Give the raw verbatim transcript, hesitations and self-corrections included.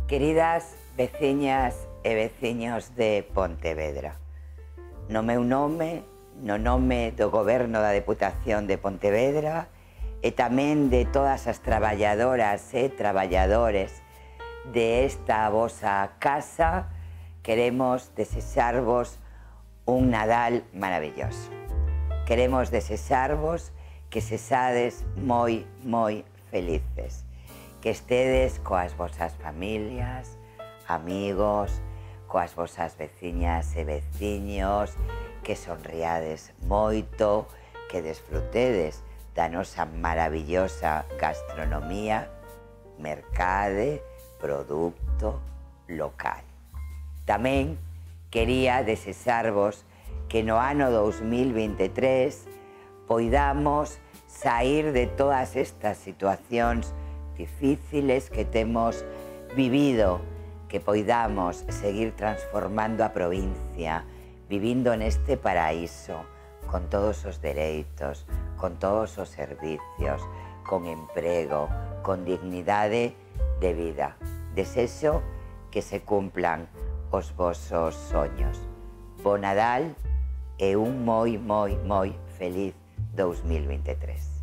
Queridas veciñas e veciños de Pontevedra, no meu nome, no nome do Goberno da Deputación de Pontevedra e tamén de todas as traballadoras e traballadores de esta vosa casa, queremos desexarvos un Nadal maravilloso. Queremos desexarvos que sexades moi, moi felices, que estedes coas vosas familias, amigos, coas vosas veciñas e veciños, que sonriades moito, que desfrutedes da nosa maravillosa gastronomía, mercade, produto local. Tamén quería desexarvos que no ano dous mil vinte e tres poidamos saír de todas estas situacións difíciles que temos vivido, que poidamos seguir transformando a provincia, vivindo neste paraíso, con todos os dereitos, con todos os servicios, con emprego, con dignidade de vida. Desexo que se cumplan os vosos soños. Bo Nadal e un moi, moi, moi feliz dous mil vinte e tres.